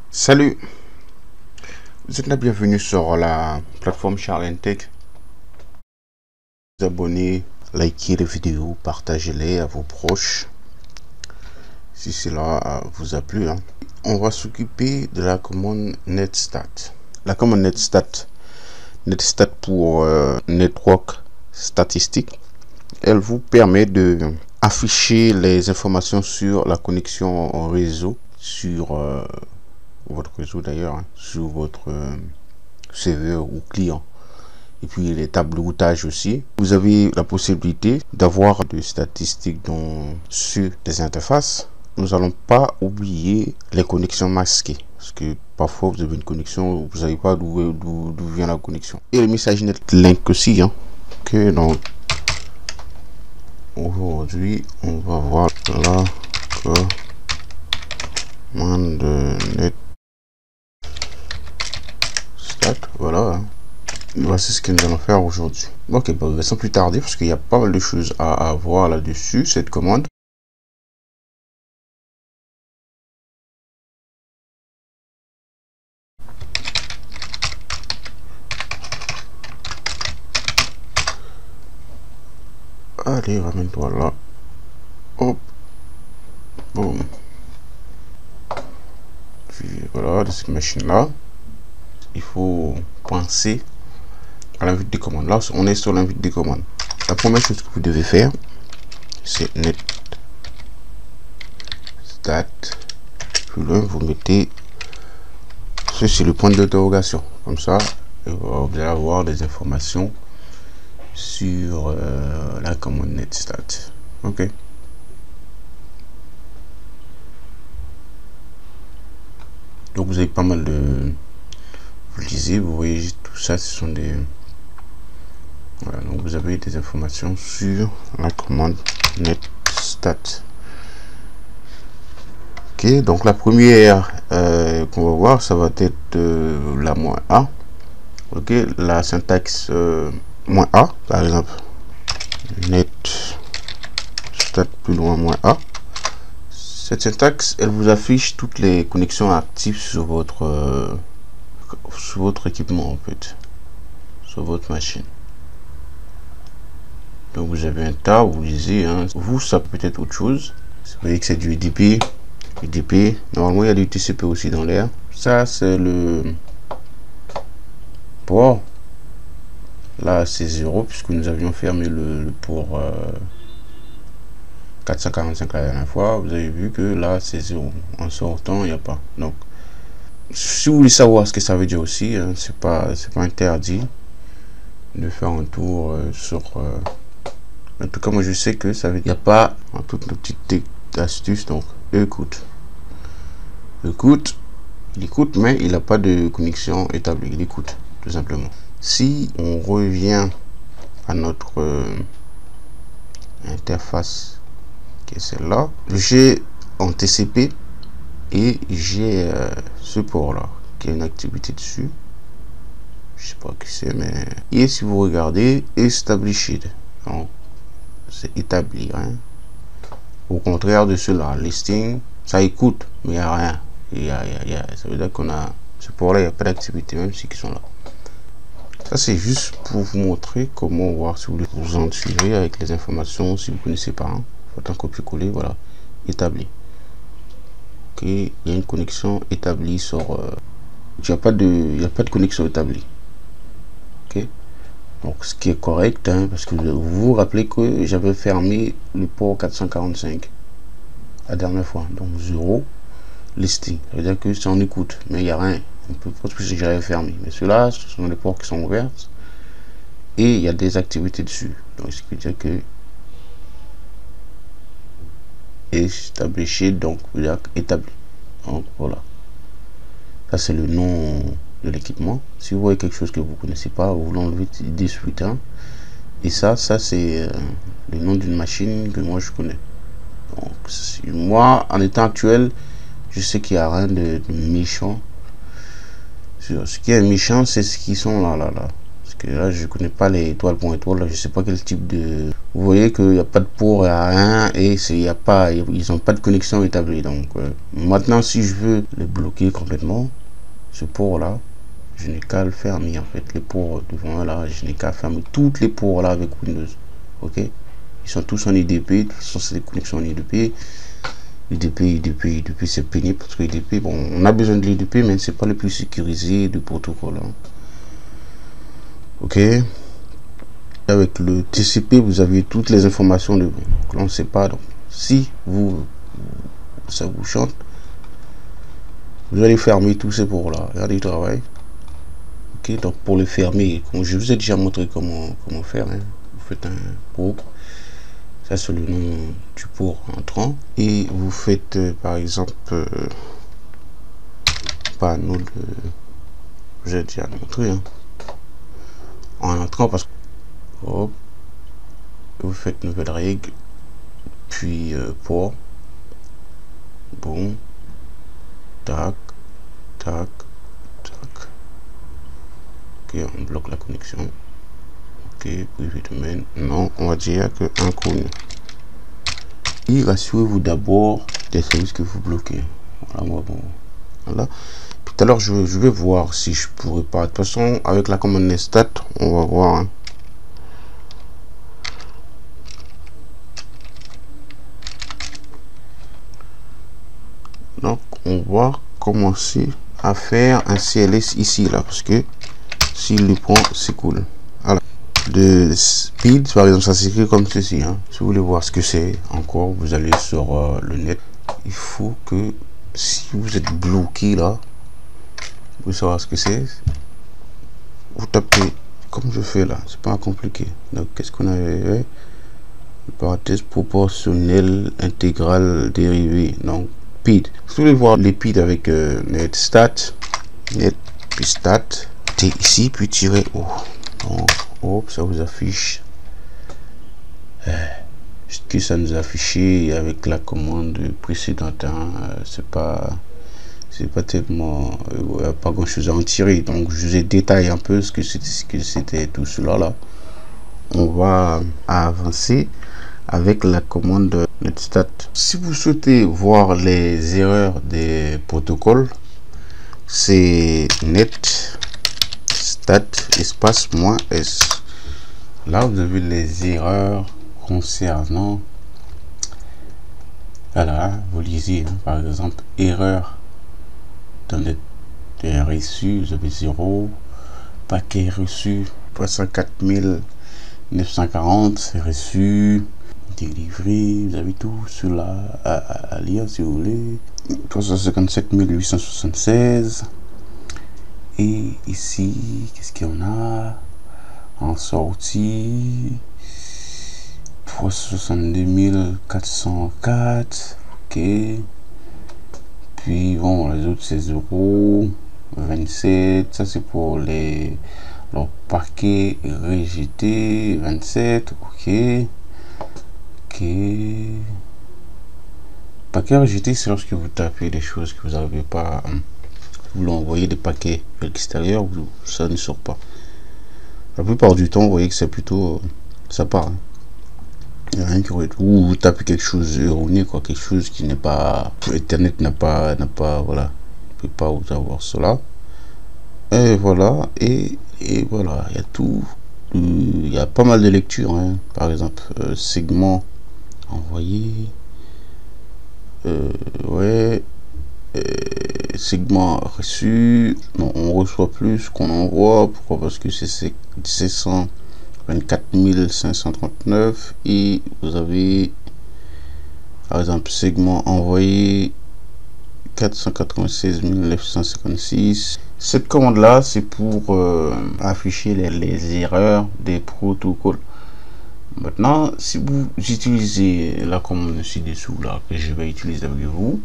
Salut, vous êtes la bienvenue sur la plateforme Charlene Tech. Vous abonnez, likez les vidéos, partagez-les à vos proches si cela vous a plu. On va s'occuper de la commande netstat. La commande netstat pour network statistique, elle vous permet de afficher les informations sur la connexion en réseau sur votre réseau d'ailleurs, sur votre serveur ou client, et puis les tables de routage aussi. Vous avez la possibilité d'avoir des statistiques sur des interfaces. Nous allons pas oublier les connexions masquées, parce que parfois vous avez une connexion, vous savez pas d'où vient la connexion. Et le message netlink aussi, que donc aujourd'hui on va voir la commande net. Voilà, voici ce que nous allons faire aujourd'hui. Ok, bon, sans plus tarder, parce qu'il y a pas mal de choses à voir là-dessus, cette commande. Allez, ramène-toi là. Hop. Boum. Puis voilà, de cette machine-là, il faut penser à l'invite des commandes. Là, on est sur l'invite des commandes. La première chose que vous devez faire, c'est net stat. Plus loin, vous mettez ceci, le point d'interrogation. Comme ça, vous allez avoir des informations sur la commande netstat. Ok. Donc vous avez pas mal de, vous lisez, vous voyez tout ça, ce sont des, voilà, donc vous avez des informations sur la commande netstat. Ok, donc la première qu'on va voir, ça va être la -a. Ok, la syntaxe -a, par exemple, netstat plus loin -a. Cette syntaxe, elle vous affiche toutes les connexions actives sur votre équipement, en fait, sur votre machine. Donc vous avez un tas, vous lisez, vous, ça peut être autre chose. Vous voyez que c'est du UDP. Normalement il y a du TCP aussi dans l'air. Ça c'est le port. Là c'est 0 puisque nous avions fermé le port 445 la dernière fois. Vous avez vu que là c'est 0. En sortant il n'y a pas. Donc si vous voulez savoir ce que ça veut dire aussi, c'est pas interdit de faire un tour sur en tout cas moi je sais que ça veut dire, il n'y a pas en toutes nos petites astuces. Donc il écoute, mais il n'a pas de connexion établie. Il écoute tout simplement. Si on revient à notre interface qui est celle-là, j'ai en TCP et j'ai ce port là qui a une activité dessus. Je sais pas qui c'est, mais et si vous regardez established, donc c'est établi, au contraire de cela, listing, ça écoute mais il n'y a rien. Ça veut dire qu'on a ce port là, il n'y a pas d'activité, même si ils sont là. Ça c'est juste pour vous montrer comment voir si vous voulez vous en suivre avec les informations. Si vous connaissez pas, faites un copier-coller. Voilà, établi. Ok, il y a une connexion établie sur il n'y a pas de connexion établie. Ok, donc ce qui est correct, parce que vous vous rappelez que j'avais fermé le port 445 la dernière fois. Donc 0 listing, ça veut dire que c'est en écoute, mais il n'y a rien. On peut pas que j'avais fermé, mais ceux-là, ce sont les ports qui sont ouverts et il y a des activités dessus. Donc ce qui veut dire que established, donc veut dire établi. Donc voilà, ça c'est le nom de l'équipement. Si vous voyez quelque chose que vous connaissez pas, vous l'enlevez de suite, et ça c'est le nom d'une machine que moi je connais. Donc moi en état actuel, je sais qu'il n'y a rien de méchant. Ce qui est méchant, c'est ce qui sont là. Parce que là, je connais pas les étoiles pour étoiles. Je sais pas quel type de vous voyez qu'il n'y a pas de port à rien et il y a pas, ils n'ont pas de connexion établie. Donc maintenant, si je veux le bloquer complètement, ce port là, je n'ai qu'à le fermer. En fait, les ports devant là, je n'ai qu'à fermer toutes les ports là avec Windows. Ok, ils sont tous en IDP. De toute façon, c'est des connexions en IDP. IDP, c'est pénible parce que IDP, bon, on a besoin de l'IDP, mais c'est pas le plus sécurisé du protocole. Hein. Ok. Avec le TCP, vous avez toutes les informations de vous. Donc là, on ne sait pas. Donc, si ça vous chante, vous allez fermer tous ces ports là. Regardez le travail. Ok, donc pour les fermer, comme je vous ai déjà montré comment faire. Hein. Vous faites un port. Ça, c'est le nom du port entrant. Et vous faites, par exemple, panneau de. J'ai déjà montré. Hein. En entrant, parce que. Hop. Vous faites nouvelle règle. Puis port. Bon. Tac. Tac. Tac. Ok, on bloque la connexion. Ok, privé domaine. Non, on va dire que inconnu. Et rassurez-vous d'abord des services que vous bloquez. Voilà, moi, bon. Voilà. Puis tout à l'heure, je vais voir si je pourrais pas. De toute façon, avec la commande nestat, on va voir. Hein. Donc, on va commencer à faire un CLS ici, là, parce que s'il le prend, c'est cool. Alors, de speed, par exemple, ça s'écrit comme ceci. Hein. Si vous voulez voir ce que c'est, encore, vous allez sur le net. Il faut que, si vous êtes bloqué là, vous savoir ce que c'est. Vous tapez comme je fais là, c'est pas compliqué. Donc, qu'est-ce qu'on avait? Parenthèse proportionnelle intégrale dérivée. Donc, PID. Si vous voulez voir les PID avec netstat, net puis stat, t'es ici puis tirez haut. Donc, hop, ça vous affiche ce que ça nous a affiché avec la commande précédente. Hein, c'est pas tellement, pas grand chose à en tirer. Donc, je vous ai détaillé un peu ce que c'était tout cela là. On va avancer avec la commande netstat. Si vous souhaitez voir les erreurs des protocoles, c'est netstat espace -s. Là, vous avez les erreurs concernant. Voilà, vous lisez, hein, par exemple, erreur dans les reçus, vous avez 0, paquet reçu 304 940, c'est reçu, délivré, vous avez tout cela à lire si vous voulez. 357 876. Et ici, qu'est-ce qu'il y en a en sortie? 362 404. Ok. Puis bon, les autres c'est 0. 27. Ça c'est pour les paquets rejetés. 27. Ok. Ok. Paquet rejeté, c'est lorsque vous tapez des choses que vous n'arrivez pas. Vous l'envoyez des paquets vers l'extérieur, ça ne sort pas. La plupart du temps, vous voyez que c'est plutôt ça part. Hein. Il n'y a rien qui aurait. Ou vous tapez quelque chose erroné, quoi, quelque chose qui n'est pas. Internet n'a pas, voilà. Ne peut pas vous avoir cela. Et voilà, et voilà, il y a tout. Il y a pas mal de lectures, hein. Par exemple, segment envoyé. Ouais. Segment reçu. Non, on reçoit plus qu'on envoie. Pourquoi? Parce que c'est 724 539 et vous avez par exemple segment envoyé 496 956. Cette commande là, c'est pour afficher les erreurs des protocoles. Maintenant, si vous utilisez la commande ci-dessous là que je vais utiliser avec vous,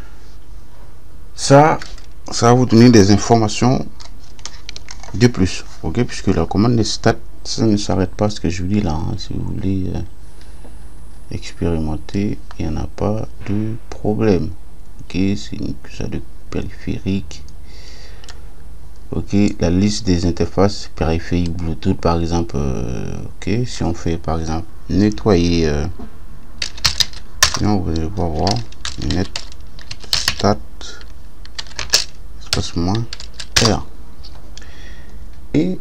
ça va vous donner des informations de plus, ok, puisque la commande des stats, ça ne s'arrête pas à ce que je vous dis là, hein. Si vous voulez expérimenter, il n'y en a pas de problème, ok, c'est ça de périphérique, ok, la liste des interfaces périphériques Bluetooth par exemple, ok, si on fait par exemple nettoyer. Sinon vous allez voir net stat espace moins R, et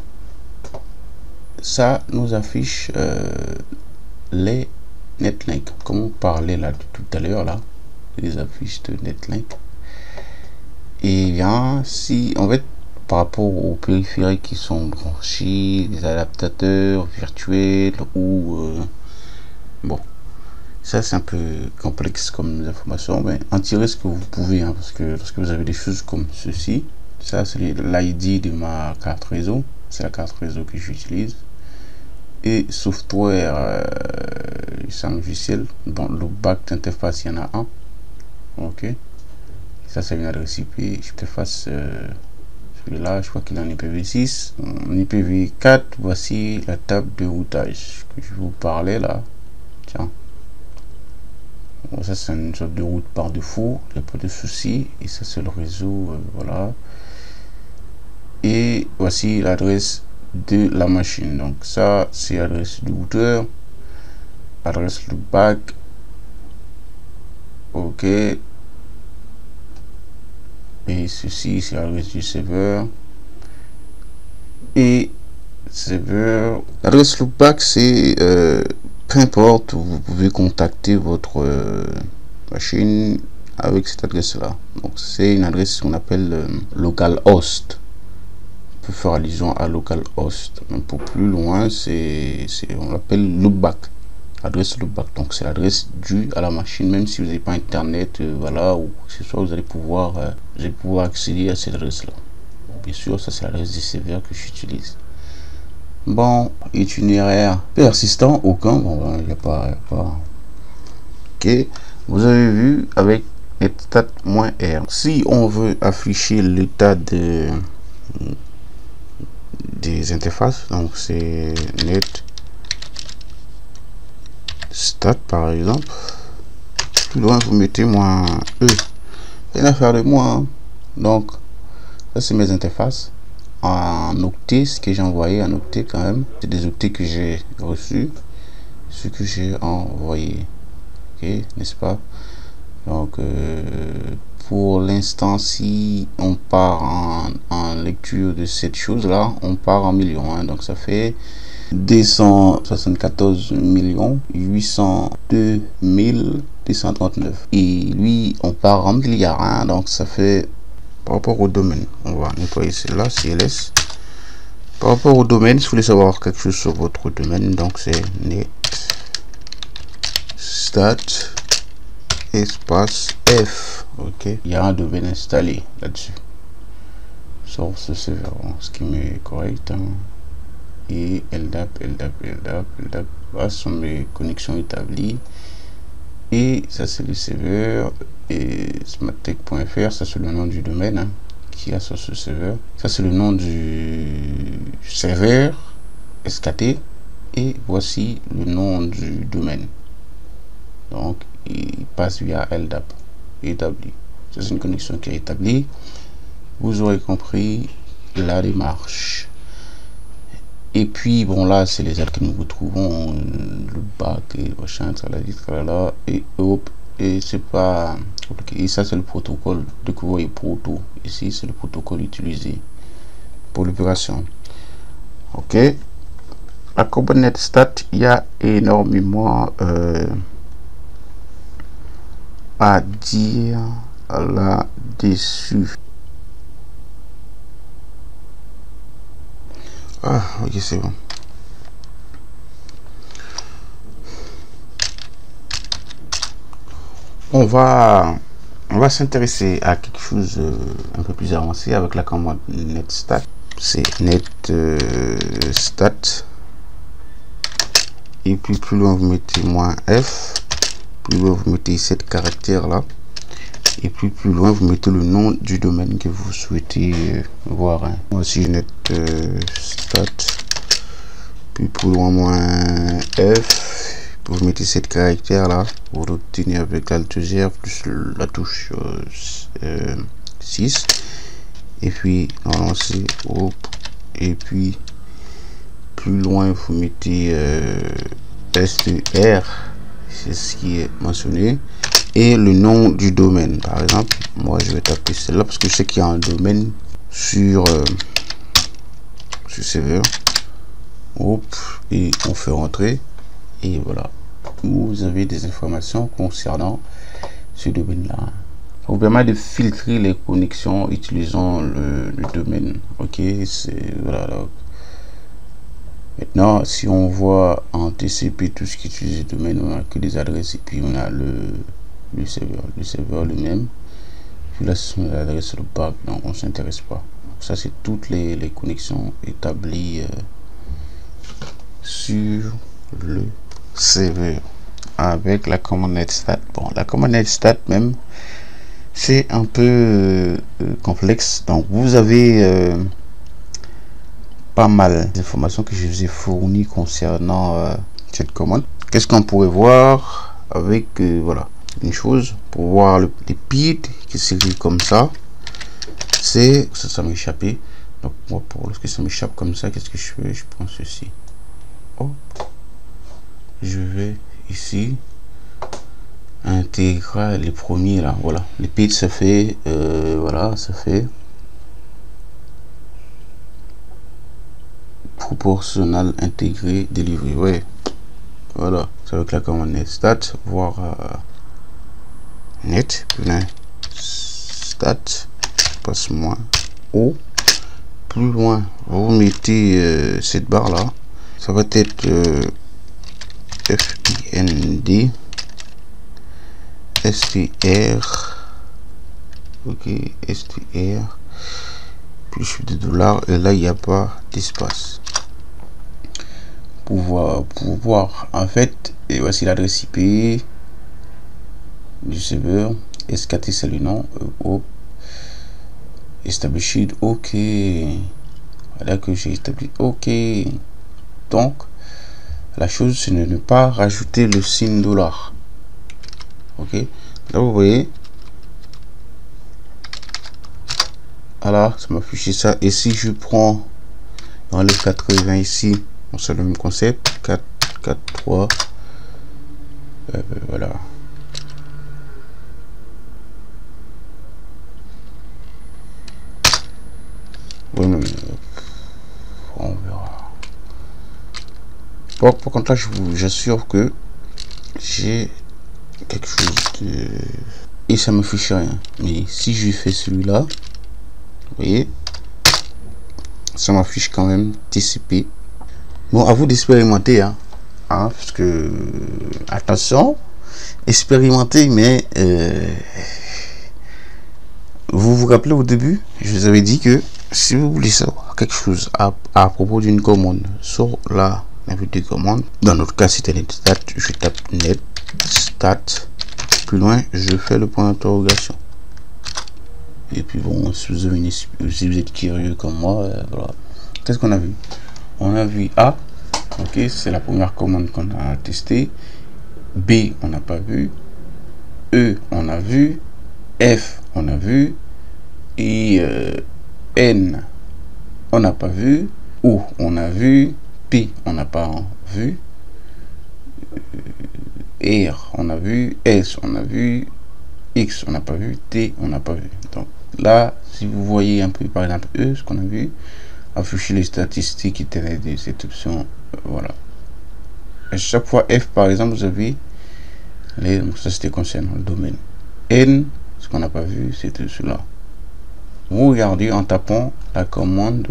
ça nous affiche les netlinks comme on parlait là tout à l'heure, là les affiches de netlink. Et bien si en fait par rapport aux périphériques qui sont branchés, les adaptateurs virtuels ou bon, ça c'est un peu complexe comme information, mais en tirer ce que vous pouvez, hein, parce que lorsque vous avez des choses comme ceci, ça c'est l'ID de ma carte réseau, c'est la carte réseau que j'utilise. Et software, c'est un logiciel. Dans le back d'interface, il y en a un. Ok, ça c'est une adresse IP. Je te fasse celui-là, je crois qu'il est en IPv6. En IPv4, voici la table de routage que je vous parlais là. Tiens, bon, ça c'est une sorte de route par défaut, il n'y a pas de souci. Et ça c'est le réseau, voilà. Et voici l'adresse de la machine. Donc ça c'est l'adresse du routeur, adresse du back. Ok, et ceci c'est l'adresse du serveur. Et serveur, l'adresse loopback c'est peu importe, vous pouvez contacter votre machine avec cette adresse là. Donc c'est une adresse qu'on appelle localhost. On peut faire allusion à localhost. Mais pour plus loin, on l'appelle loopback, adresse loopback. Donc c'est l'adresse due à la machine, même si vous n'avez pas internet, voilà, ou que ce soit, vous allez pouvoir accéder à cette adresse là. Bien sûr, ça c'est l'adresse du serveur que j'utilise. Bon, itinéraire persistant, aucun. Bon, il n'y a pas. Ok, vous avez vu avec netstat-r. Si on veut afficher l'état des interfaces, donc c'est net stat par exemple. Plus loin, vous mettez moins E. C'est une affaire de moi, hein. Donc, ça c'est mes interfaces en octet, ce que j'ai envoyé en octet quand même. C'est des octets que j'ai reçus, ce que j'ai envoyé. Ok, n'est-ce pas? Donc, pour l'instant, si on part en lecture de cette chose là, on part en millions, hein. Donc ça fait 274 802 239, et lui on part en milliards, hein. Donc ça fait, par rapport au domaine, on va nettoyer celle-là, CLS. Par rapport au domaine, si vous voulez savoir quelque chose sur votre domaine, donc c'est net stat espace F. Ok, il y a un domaine installé là-dessus sur ce serveur, ce qui m'est correct, hein. Et LDAP, voilà, ce sont mes connexions établies. Et ça c'est le serveur, et smarttech.fr, ça c'est le nom du domaine, hein, qui a sur ce serveur. Ça c'est le nom du serveur SKT, et voici le nom du domaine. Donc il passe via LDAP établi. Ça c'est une connexion qui est établie. Vous aurez compris la démarche. Et puis bon, là c'est les ailes que nous retrouvons, le bac et machin, là, et hop, et c'est pas compliqué. Et ça c'est le protocole de que vous voyez, proto. Ici c'est le protocole utilisé pour l'opération. Ok, à component stat, il y a énormément à dire là-dessus. Ah, ok, c'est bon. On va s'intéresser à quelque chose un peu plus avancé avec la commande netstat. C'est netstat. Et puis plus loin vous mettez -f. Plus loin vous mettez 7 caractères là. Et puis plus loin vous mettez le nom du domaine que vous souhaitez voir, hein. Voici netstat. Puis plus loin -f. Vous mettez 7 caractères là, vous l'obtenez avec l'altogère plus la touche 6. Et puis normalement c'est hop. Et puis plus loin vous mettez STR, c'est ce qui est mentionné, et le nom du domaine. Par exemple, moi je vais taper celle-là parce que je sais qu'il y a un domaine sur serveur. Hop, et on fait rentrer, et voilà, vous avez des informations concernant ce domaine là. Ça vous permet de filtrer les connexions utilisant le domaine. Ok, c'est voilà. Donc, maintenant, si on voit en TCP tout ce qui utilise le domaine, on a que des adresses, et puis on a le serveur lui-même. Puis là, ce sont les adresses de bac, donc on s'intéresse pas. Ça, c'est toutes les connexions établies sur le serveur avec la commande netstat. Bon, la commande netstat même, c'est un peu complexe. Donc, vous avez pas mal d'informations que je vous ai fournies concernant cette commande. Qu'est-ce qu'on pourrait voir avec voilà, une chose pour voir le pid qui s'écrit comme ça, c'est ça m'échappait. Donc moi, pour lorsque ça m'échappe comme ça, qu'est-ce que je fais? Je prends ceci. Hop. Je vais ici intégrer les premiers là. Voilà, les pid ça fait voilà, ça fait proportionnel intégré délivré. Ouais, voilà, c'est avec la commande netstat, voir net stat passe moins haut, plus loin vous mettez cette barre là, ça va être FIND STR, ok, STR puis je fais des dollars, et là il n'y a pas d'espace pour voir en fait. Et voici l'adresse IP du serveur. SKT c'est le nom. Established, ok, voilà que j'ai établi, ok. Donc la chose c'est de ne pas rajouter le signe dollar. Ok, là vous voyez, voilà, ça m'a affiché ça. Et si je prends dans le 80 ici, c'est le même concept, 4 3 voilà. Oui, mais on verra. Bon, par contre là, j'assure que j'ai quelque chose de... Et ça me fiche rien. Mais si je fais celui-là, vous voyez, ça m'affiche quand même TCP. Bon, à vous d'expérimenter, hein, parce que attention, expérimenter, mais vous vous rappelez au début, je vous avais dit que si vous voulez savoir quelque chose à propos d'une commande sur la invite de commande, dans notre cas c'était netstat, je tape netstat, plus loin je fais le point d'interrogation, et puis bon, si vous êtes curieux comme moi, voilà. Qu'est-ce qu'on a vu? On a vu A, ok, c'est la première commande qu'on a testée. B, on n'a pas vu. E, on a vu. F, on a vu. Et N, on n'a pas vu. O, on a vu. P, on n'a pas vu. R, on a vu. S, on a vu. X, on n'a pas vu. T, on n'a pas vu. Donc là, si vous voyez un peu, par exemple, E, ce qu'on a vu, afficher les statistiques qui étaient de cette option, voilà. À chaque fois F, par exemple, vous avez donc ça c'était concernant le domaine. N, ce qu'on n'a pas vu, c'était cela. Vous regardez en tapant la commande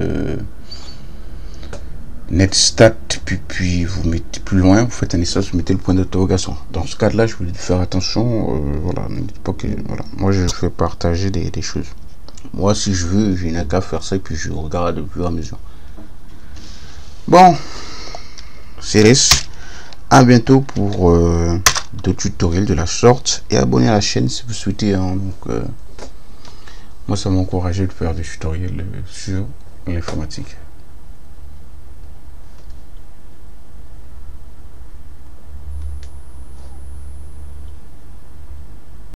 netstat, puis vous mettez plus loin, vous faites un espace, vous mettez le point d'interrogation. Dans ce cas là, je voulais faire attention, voilà, ne dites pas que, voilà, moi je fais partager des choses. Moi, si je veux, je n'ai qu'à faire ça et puis je regarde au fur et à mesure. Bon, c'est laisse. À bientôt pour d'autres tutoriels de la sorte, et abonnez à la chaîne si vous souhaitez. Hein, donc, moi, ça m'a encouragé de faire des tutoriels sur l'informatique.